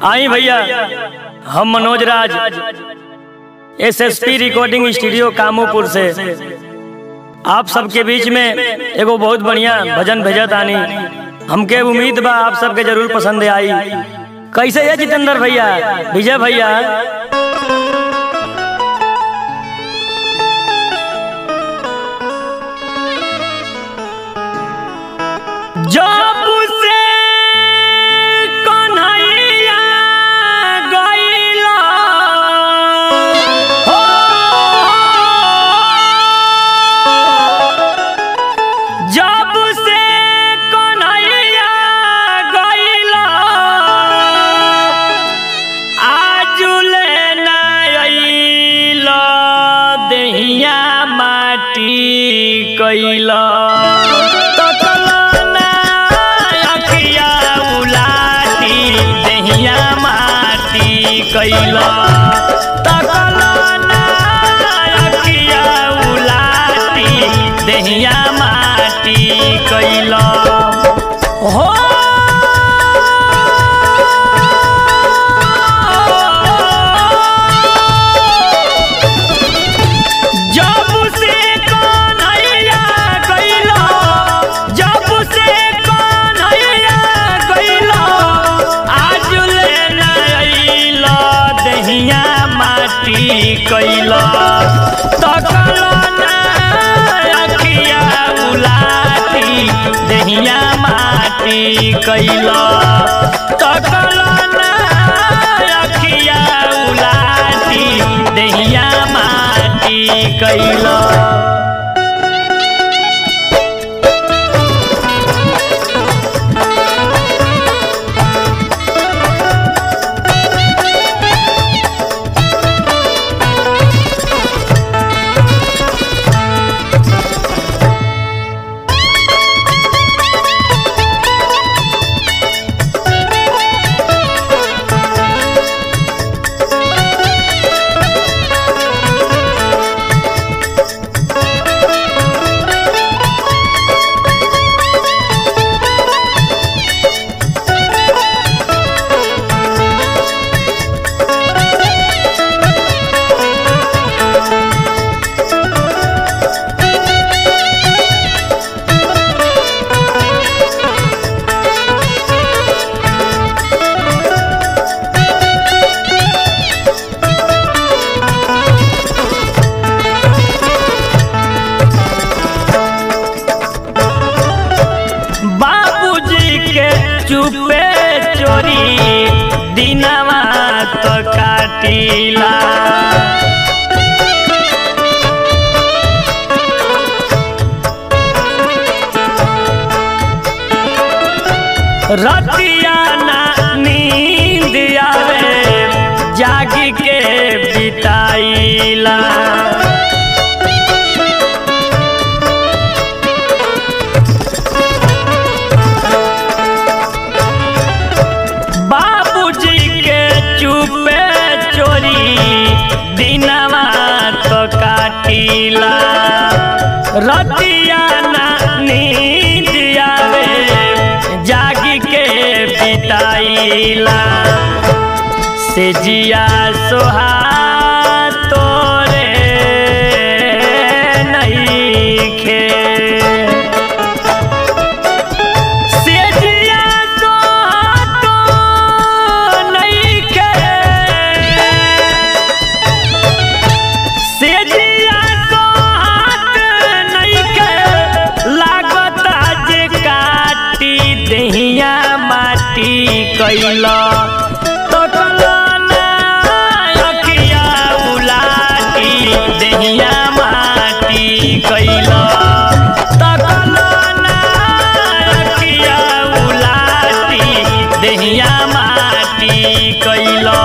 आई भैया, हम Manoj Raj SSP recording studio Kamopur से आप सबके बीच में एगो बहुत बढ़िया भजन भेजत आनी। हमके उम्मीद बा आप सबके जरूर पसंद आई। कैसे है जितेंद्र भैया, विजय भैया? जब से कन्हैया गइला हो, जब से कन्हैया गइला आजुले ना अइला देहिया माटी कइला। कैला तकलाना अखिया उलाटी देहिया माटी कैला हो। जब से कन्हैया गइला, जब से कन्हैया गइला आजुले देहिया माटी कैला तकलाना अखिया उलाटी देहिया माटी कैला तकलाना अखिया उलाटी देहिया माटी कैला। चुपे चोरी दिनवा तो काटिला, रतिया ना नींद आवे जागी के बिताइला। दिनवा तो काटिला रतिया ना नींद आवे जागी के बिताइला। से जिया सोहा तोरे नहीं खे, से जिया सोहा तो नहीं खे, देहिया माटी कैला तकलाना अखिया उलाटी देहिया माटी कैला तकलाना अखिया उलाटी देहिया माटी कैला।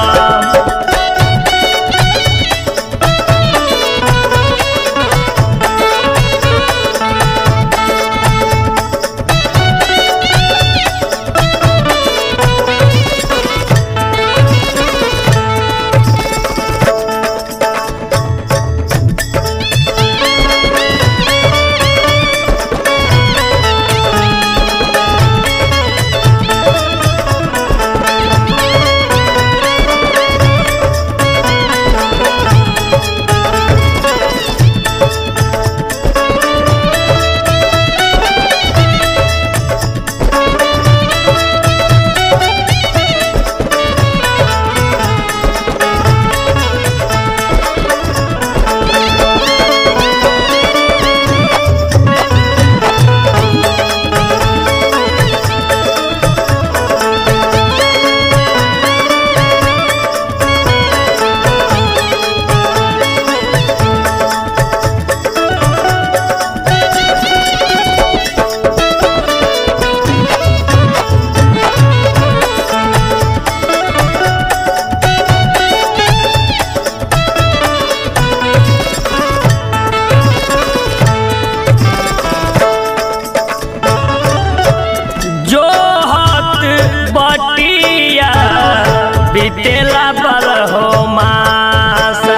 बीतेला बल हो मासा।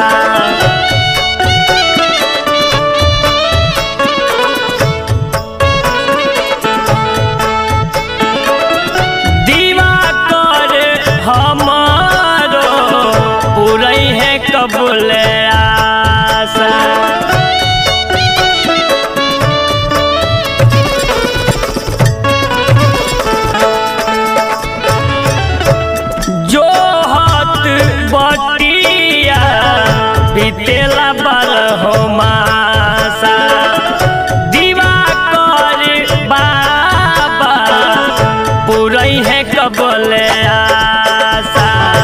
दिवाकर हमारो पूरई है कबूले आशा। जो हाथ बटिया बीतेला बल हो मासा। दिवाकर बाबा पूरई है कबले आशा।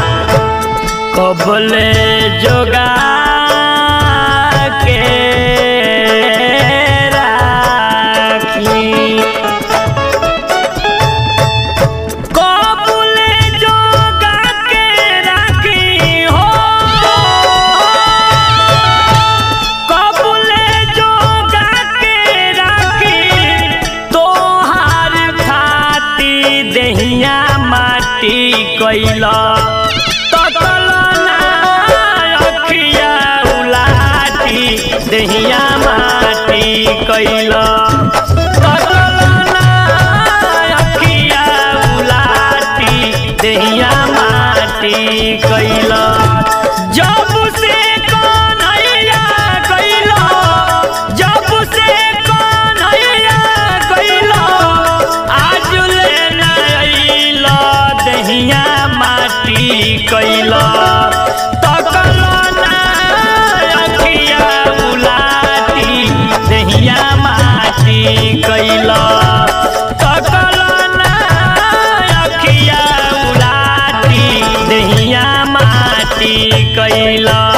कबले जोगा के राखी। कबले जोगा के राखी हो। कबले जोगा के राखी तोहार खाती देहिया माटी कैला। देहिया माटी कैला। अखिया उलाटी देहिया माटी कैला। जब से कन्हैया कैला। जब से कन्हैया कैला। आज लेना अइला देहिया माटी कैला। देहिया माटी कैला। तकलना अखिया उलाटी देहिया माटी कैला।